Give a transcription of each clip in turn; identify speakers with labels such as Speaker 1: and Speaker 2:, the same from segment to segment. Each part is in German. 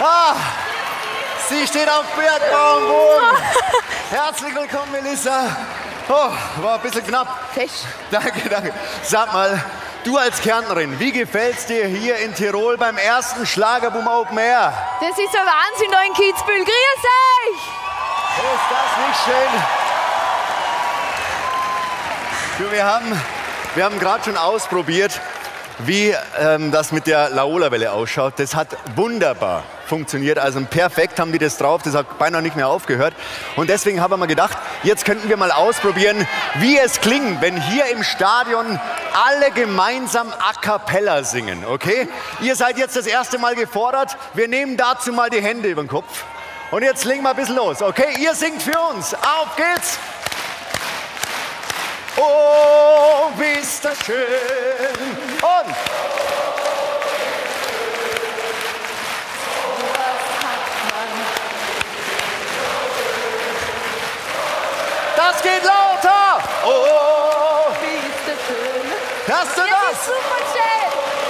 Speaker 1: Ah, sie steht auf Bergbaumboden. Herzlich willkommen, Melissa. Oh, war ein bisschen knapp.
Speaker 2: Fest.
Speaker 1: Danke, danke. Sag mal, du als Kärntnerin, wie gefällt's dir hier in Tirol beim ersten Schlagerboom Open Air?
Speaker 2: Das ist ein Wahnsinn da in Kitzbühel. Grüß euch!
Speaker 1: Ist das nicht schön? Du, wir haben gerade schon ausprobiert, wie das mit der Laola-Welle ausschaut. Das hat wunderbar funktioniert, also perfekt haben die das drauf, das hat beinahe nicht mehr aufgehört. Und deswegen haben wir gedacht, jetzt könnten wir mal ausprobieren, wie es klingt, wenn hier im Stadion alle gemeinsam a cappella singen, okay? Ihr seid jetzt das erste Mal gefordert, wir nehmen dazu mal die Hände über den Kopf. Und jetzt legen wir ein bisschen los, okay? Ihr singt für uns, auf geht's! Oh, wie ist das schön! Und das geht lauter! Oh,
Speaker 2: Wie ist das schön?
Speaker 1: hörst du
Speaker 2: Das
Speaker 1: das?
Speaker 2: ist super schön.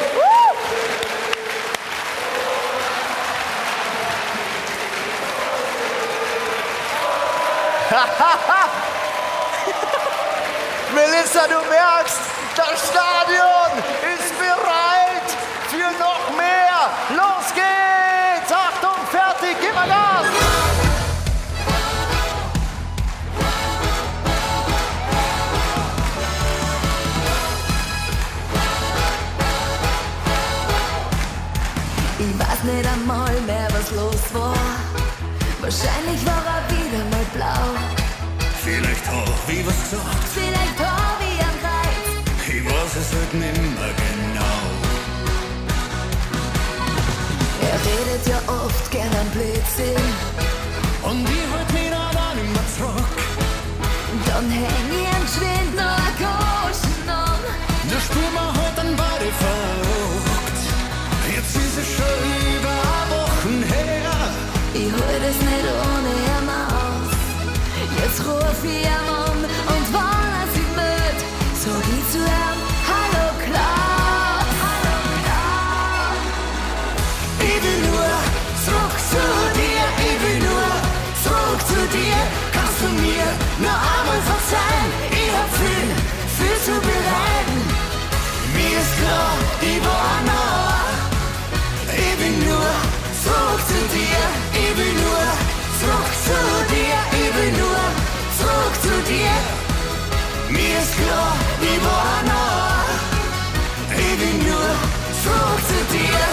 Speaker 1: Melissa, du merkst, das Stadion ist bereit für noch mehr. Los geht's! Achtung, fertig, gib mal Gas!
Speaker 3: Ich weiß nicht einmal mehr, was los war. Wahrscheinlich war er wieder mal blau.
Speaker 4: Vielleicht auch wie was gesagt,
Speaker 3: Vielleicht war wie am Kreuz.
Speaker 4: ich weiß es halt nimmer genau.
Speaker 3: Er redet ja oft gern am Blödsinn.
Speaker 4: Und ich halt mich dann nimmer zurück.
Speaker 3: Dann häng ich ihm geschwind noch ein Goschen an.
Speaker 4: Da spürt man halt dann beide verrückt. Jetzt ist es schon über Wochen her.
Speaker 3: Ich hol das nicht ohne ihn aus. Jetzt ruf ich ihn an und wenn er sich meldet, sag ich zu ihm, hallo Klaus. Hallo Klaus.
Speaker 4: Ich will nur zurück zu dir. Ich will nur zurück zu dir. Kannst du mir noch einmal verzeihen? Ich hab viel zu bereiten. Mir ist klar, ich war noch. Ich will nur zurück zu dir. Ich will nur zurück zu dir. Ich will nur zurück zu dir. Mir ist klar, ich war noch. Ich will nur zurück zu dir.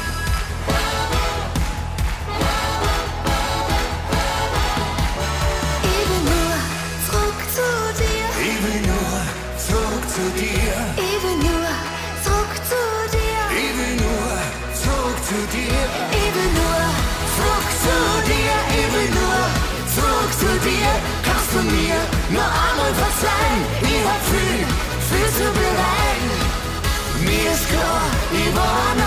Speaker 3: Ich will nur zurück zu dir.
Speaker 4: Ich will nur zurück zu dir.
Speaker 3: Ich will nur zurück zu dir.
Speaker 4: Ich will nur zurück zu dir.
Speaker 3: Ich will nur
Speaker 4: Zurück zu dir. Ich will nur zurück zu dir. Kannst du mir noch einmal verzeihen? Ich hab viel zu bereiten. Mir ist klar, ich war